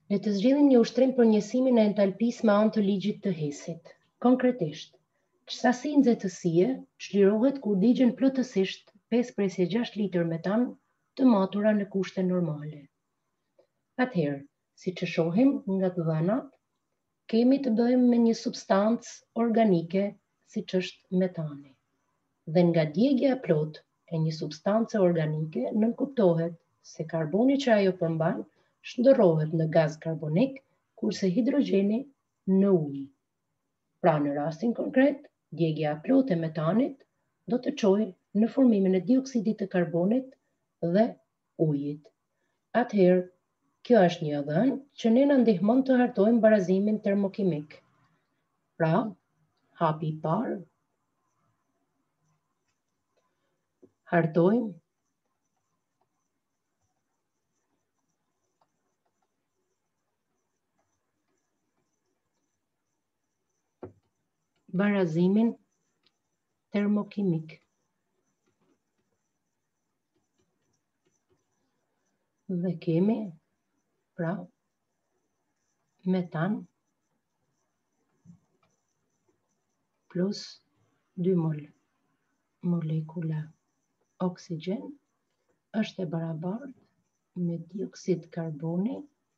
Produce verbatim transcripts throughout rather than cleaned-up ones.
Le të zgjidhim një ushtrim për njësimin e entalpisë me anë të ligjit të Hesit. Konkretisht, sasi nxehtësie çlirohet kur digjen plotësisht pesë presje gjashtë litër metan të matura në kushte normale. Atëherë, siç e shohim nga të dhënat, kemi të bëjmë me një substancë organike siç është metani. Dhe nga djegja e plotë e një substance organike nënkuptohet se karboni që ajo përmban shndërrohet në gaz karbonik, kurse hidrogjeni në ujë. Pra në rastin konkret, djegja e plotë e metanit do të çojë në formimin e dioksidit të karbonit dhe ujit. Atëherë, kjo është një dhënë që ne na ndihmon të hartojmë barazimin termokimik. Pra, hapi i parë, hartojmë barazimin termokimik. Dhe kemi, pra, metan plus dy mol molekula oksigjen është e barabartë me dioksid karboni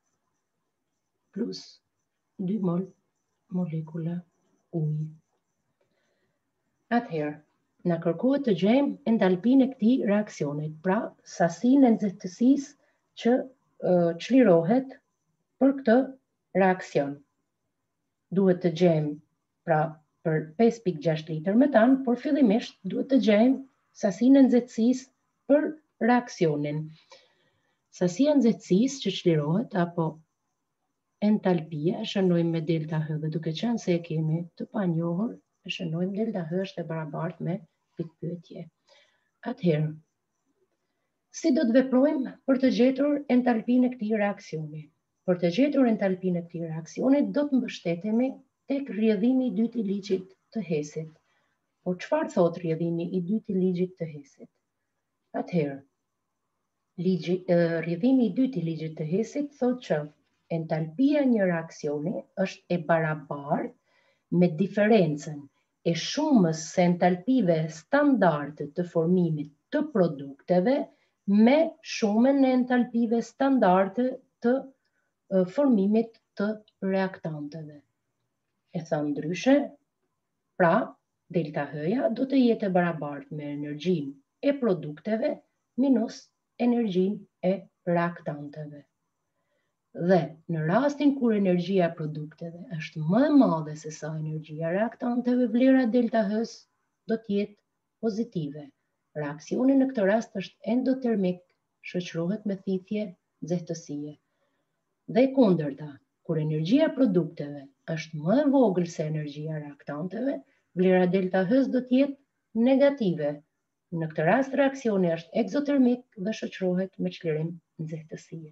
plus dy mol molekula ujë. Atëherë, na kërkohet të gjejmë entalpinë e këtij reaksionit, pra sasinë e nxehtësisë që uh, çlirohet për këtë reaksion. Duhet të gjejmë, pra për pesë pikë gjashtë litër metan, por fillimisht duhet të gjejmë sasinë e nxehtësisë për reaksionin. Sasia e nxehtësisë që çlirohet apo entalpia, shënojmë me delta H dhe duke qenë se e kemi të panjohur, e shënojmë delta H është e barabartë me pikpyetje. Atëherë, si do të veprojmë për të gjetur entalpinë e këtij reaksioni? Për të gjetur entalpinë e këtij reaksioni, do të mbështetemi tek rrjedhimi i dytë i ligjit të Hesit. Po çfarë thot rrjedhimi i dytë i ligjit të Hesit? Atëherë, ligji, rrjedhimi i dytë i ligjit të Hesit thotë që entalpia e një reaksioni është e barabartë me diferencën e shumës së entalpive standarde të formimit të produkteve me shumën e entalpive standarde të formimit të reaktanteve. E thënë ndryshe, pra, delta H-ja do të jetë e barabartë me energjinë e produkteve minus energjinë e reaktanteve. Dhe në rastin kur energjia e produkteve është më e madhe se sa energjia e reaktanteve, vlera delta H-s do të jetë pozitive. Reaksioni në këtë rast është endotermik, shoqërohet me thithje nxehtësie. Dhe kundërta, kur energjia e produkteve është më e vogël se energjia e reaktanteve, vlera delta H-s do të jetë negative. Në këtë rast reaksioni është eksotermik dhe shoqërohet me çlirim nxehtësie.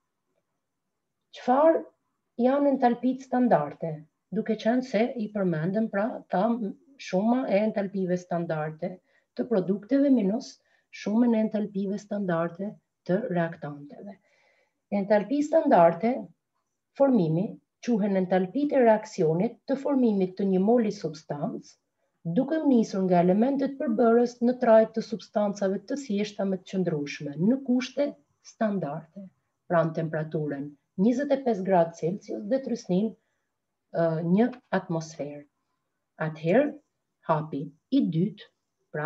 Çfarë janë entalpitë standarde? Duke qenë se i përmendëm pra ta shuma e entalpive standarde të produkteve minus shumën e entalpive standarde të reaktanteve. Entalpi standarde, formimi, quhen entalpitë e reaksionit të formimit të një moli substancë, duke u nisur nga elementet përbërës në trajt të substancave të thjeshta me të qëndrueshme në kushte standarde, pra në temperaturën njëzet e pesë gradë Celsius dhe trysnin uh, një atmosferë. Atëherë, hapi i dytë, pra,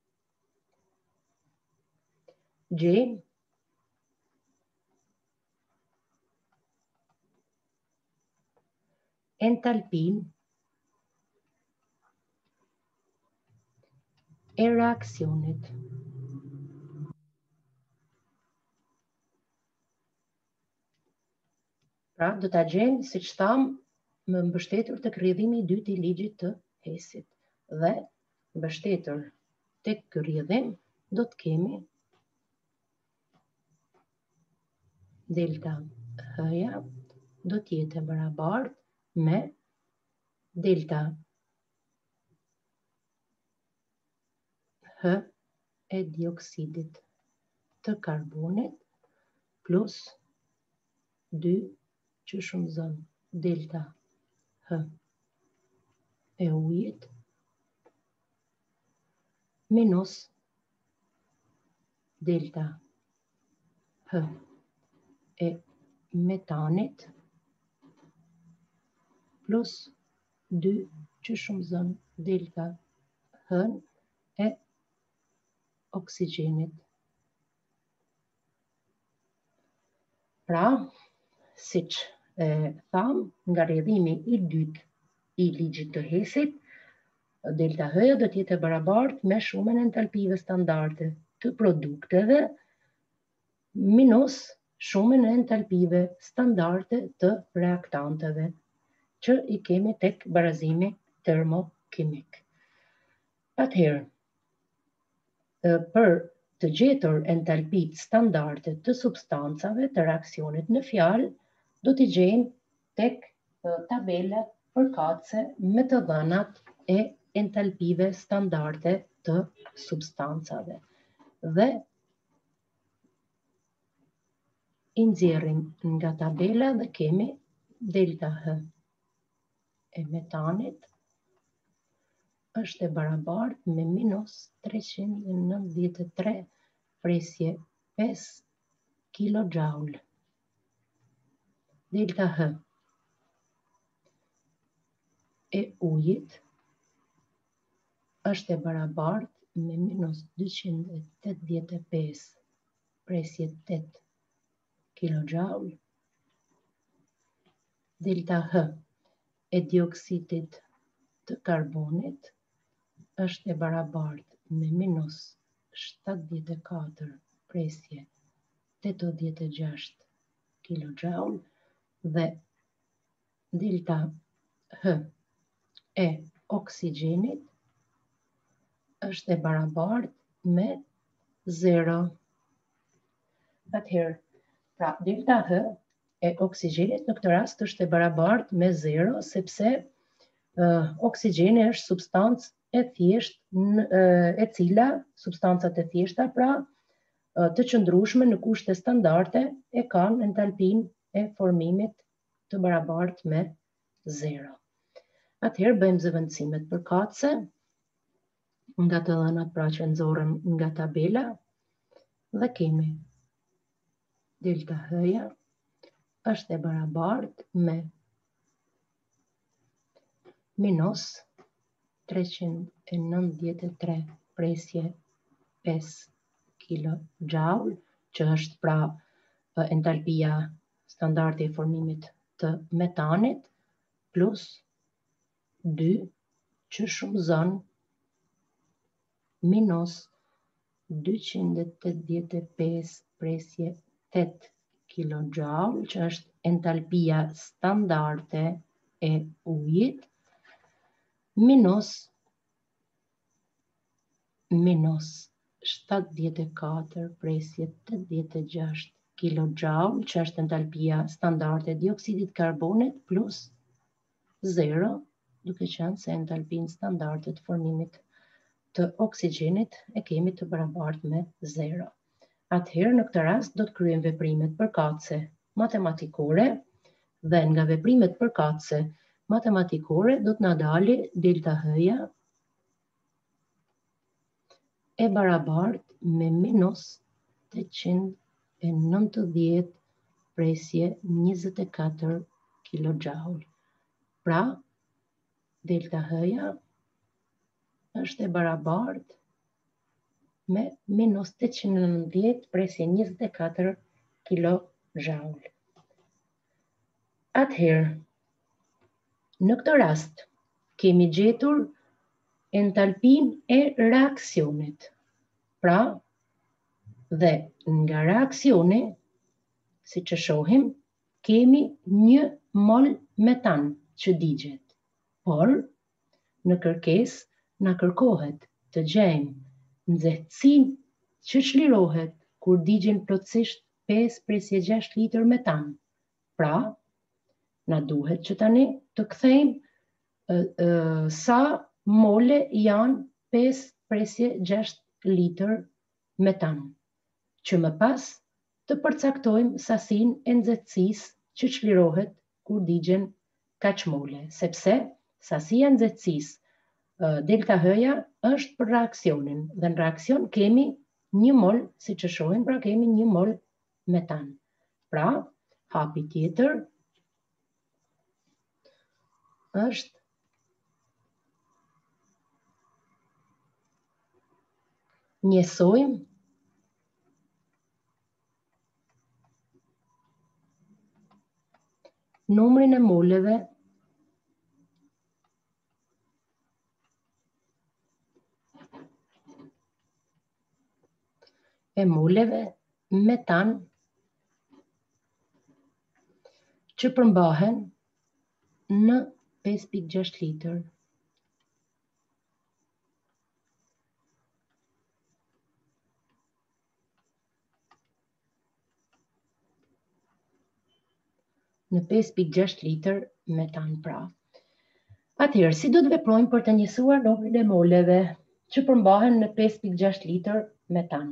gjejmë entalpinë e reaksionit. Pra, do ta gjejmë, siç thamë, më mbështetur tek rrjedhimi i dytë i ligjit të Hesit. Dhe mbështetur tek ky rrjedhim do të kemi delta H-ja do të jetë e barabartë me delta H e dioksidit të karbonit plus dy që shumëzon delta H e ujit minus delta H e metanit plus dy që shumëzon delta H e oksigjenit. Pra, si që thamë, nga rrjedhimi i dytë i ligjit të Hesit, delta H do të jetë e barabartë me shumën e entalpive standarde të produkteve minus shumën e entalpive standarde të reaktanteve, që i kemi tek barazimi termokimik. Atëherë, për të gjetur entalpit standarde të substancave të reaksionit në fjalë, do t'i gjejmë tek tabela përkatëse me të dhënat e entalpive standarde të substancave. Dhe i nxjerrim nga tabela dhe kemi delta H e metanit është e barabartë me minus treqind e nëntëdhjetë e tre presje pesë kilojoule. Delta H e ujit është e barabartë me minus dyqind e tetëdhjetë e pesë presje tetë kilojoule. Delta H e dioksidit të karbonit është e barabartë me minus shtatëdhjetë e katër presje tetëdhjetë e gjashtë kilojoule dhe delta H e oksigjenit është e barabartë me zero. Atëherë, pra delta H e oksigjenit në këtë rast është e barabartë me zero, sepse uh, oksigjeni është substancë e thjesht, e cila, substancat e thjeshta, pra të qëndrueshme në kushte standarde e kanë entalpinë e formimit të barabartë me zero. Atëherë bëjmë zëvendësimet përkatëse nga të dhënat pra që nxorëm nga tabela dhe kemi delta H-ja është e barabartë me minus treqind e nëntëdhjetë e tre presje pesë kilojoule, që është pra entalpia standarde e formimit të metanit, plus dy që shumëzon minus dyqind e tetëdhjetë e pesë presje tetë kilojoule, që është entalpia standarde e ujit, minus minus shtatëdhjetë e katër presje tetëdhjetë e gjashtë kilojoule, që është entalpia standarde e dioksidit karbonit, plus zero, duke qenë se entalpinë standarde të formimit të oksigjenit e kemi të barabartë me zero. Atëherë, në këtë rast do të kryejmë veprimet përkatëse matematikore dhe nga veprimet përkatëse matematikore do të na dalë delta H-ja e barabartë me minus tetëqind e nëntëdhjetë presje njëzet e katër kilojoule. Pra, delta H-ja është e barabartë me minus tetëqind e nëntëdhjetë presje njëzet e katër kilojoule. Atëherë, në këtë rast, kemi gjetur entalpinë e reaksionit. Pra, dhe nga reaksioni, si që shohim, kemi një mol metan që digjet. Por, në kërkesë na kërkohet të gjejmë nxehtësinë që çlirohet kur digjen plotësisht pesë presje gjashtë litër metan. Pra, na duhet që tani të kthejmë uh, uh, sa mole janë pesë presje gjashtë litër metan, që më pas të përcaktojmë sasinë e nxehtësisë që çlirohet kur digjen kaq mole, sepse sasia nxehtësisë delta H-ja është për reaksionin, dhe në reakcion kemi një mol, si që shohim, pra kemi një mol metan. Pra, hapi tjetër është njësojmë numrin e moleve e moleve metan që përmbahen në pesë pikë gjashtë litër. Në pesë pikë gjashtë litër metan pra. Atëherë, si do të veprojmë për të njësuar numrin e moleve që përmbahen në pesë pikë gjashtë litër metan?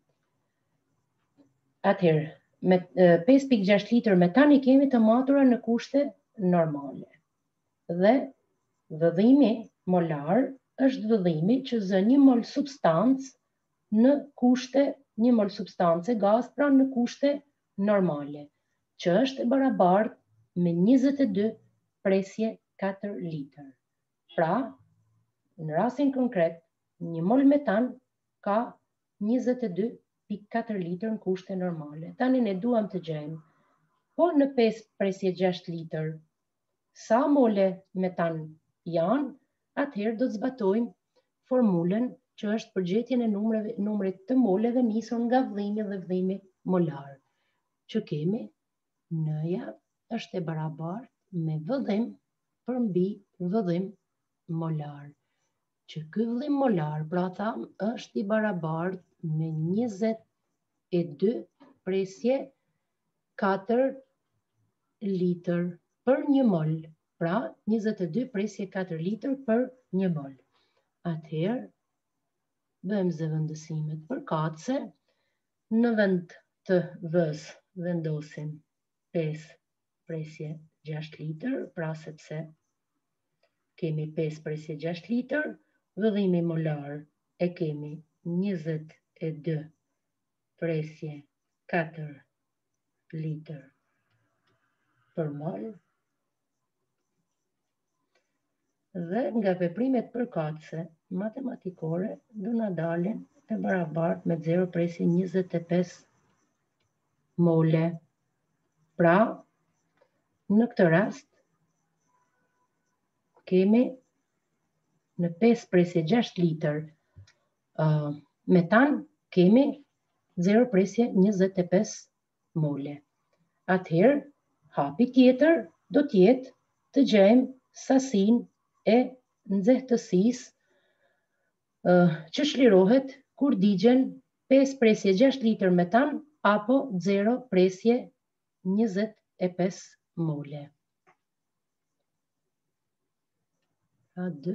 Atëherë, me pesë pikë gjashtë litër metan i kemi të matura në kushte normale. Dhe vëdhimi molar është vëdhimi që zë një mol substancë në kushte, një mol substance gaz, pra në kushte normale, që është e barabartë me njëzet e dy presje katër litër. Pra, në rastin konkret, një mol metan ka njëzet e dy pikë katër litër në kushte normale. Tani ne duam të gjejmë, po në pesë presje gjashtë litër, sa mole metan janë, atëherë do të zbatojmë formulën që është përgjetjen e numreve, numrit të moleve nisur nga vëdhimi dhe vëdhimi molar, që kemi N-ja është e barabartë me vëdhim për mbi vëdhim molar, që ky vëdhim molar, pra tham, është i barabartë me njëzet e dy presje katër litër për një mol, pra njëzet e dy presje katër litër për një mol. Atëherë, bëjmë zëvendësimet përkatëse, në vend të vës vendosim pesë presje gjashtë litër, pra sepse kemi pesë presje gjashtë litër, vëdhimi molar e kemi njëzet e dy presje katër litër për mol, dhe nga veprimet përkatëse matematikore do na dalin e barabartë me zero presje njëzet e pesë mole. Pra, në këtë rast, kemi në pesë presje gjashtë litër uh, metan, kemi zero presje njëzet e pesë mole. Atëherë, hapi tjetër do tjetë të gjejmë sasin e nxehtësisë uh, që shlirohet kur digjen pesë presje gjashtë litër metan apo zero presje njëzet e pesë mole. A dy.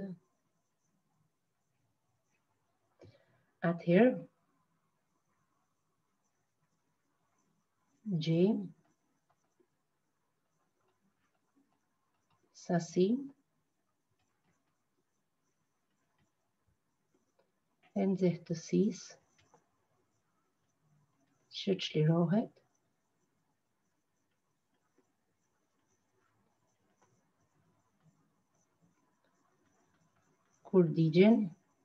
Atëherë, gjejmë sasin e nxehtësisë që çlirohet kur digjen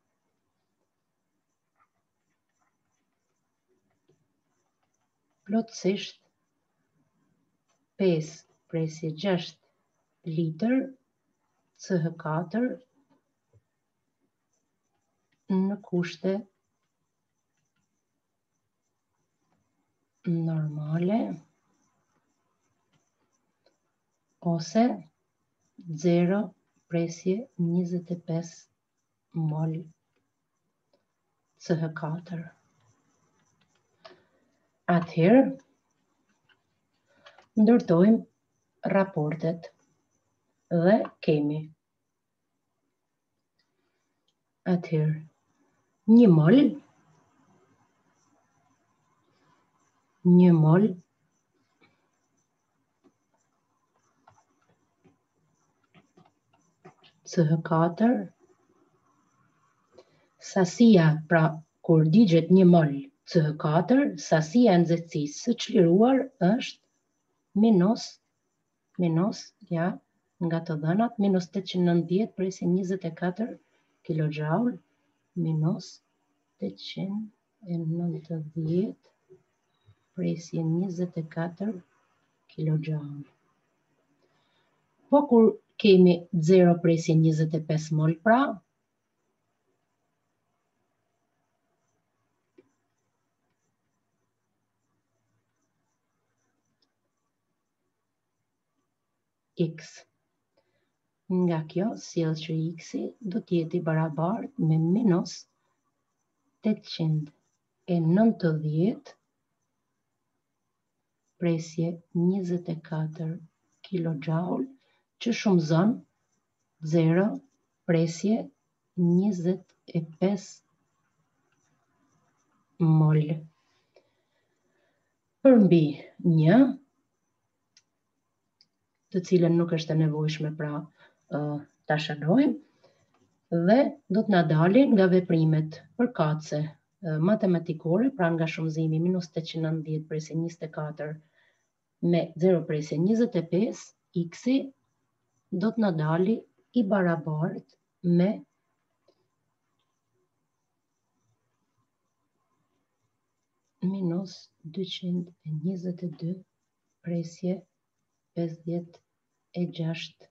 plotësisht pesë presje gjashtë litër C H katër në kushte normale ose zero presje njëzet e pesë mol C H katër. Atëherë, ndërtojmë raportet dhe kemi atëherë një mol, një mol C H katër, sasia, pra kur digjet një mol C H katër, sasia e nxehtësisë së çliruar është minus, minus, ja, nga të dhënat, minus tetëqind e nëntëdhjetë presje njëzet e katër kilogjaul, minus tetëqind e nëntëdhjetë presje njëzet e katër kilogjaul. Po kur kemi zero presje njëzet e pesë mol, pra, x. Nga kjo, sjell që x-i do t'jeti barabartë me minus tetëqind e nëntëdhjetë presje njëzet e katër kilogjaul që shumëzon zero presje njëzet e pesë mol. Përmbi një, të cilën nuk është e nevojshme, pra uh, ta shënojmë, dhe do të na dalin nga veprimet përkatëse uh, matematikore, pra nga shumëzimi minus tetëqind e nëntëdhjetë presje njëzet e katër me zero presje njëzet e pesë, x-i do të na dali i barabartë me minus dyqind e njëzet e dy presje pesëdhjetë e gjashtë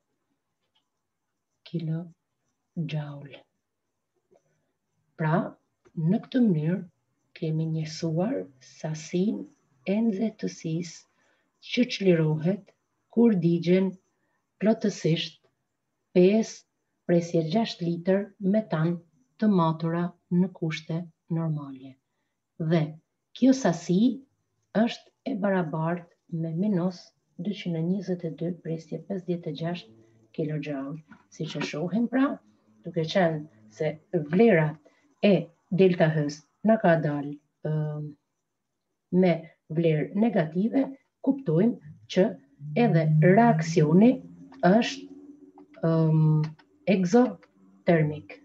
kilogjaul. Pra, në këtë mënyrë kemi njësuar sasinë e nxehtësisë që çlirohet kur digjen plotësisht pesë presje gjashtë litër metan të matura në kushte normale. Dhe kjo sasi është e barabartë me minus dyqind e njëzet e dy presje pesëdhjetë e gjashtë kilogjaul. Siç e shohim, pra, duke qenë se vlerat e delta H-s na ka dalë uh, me vlerë negative, kuptojmë që edhe reaksioni është um, exotermik.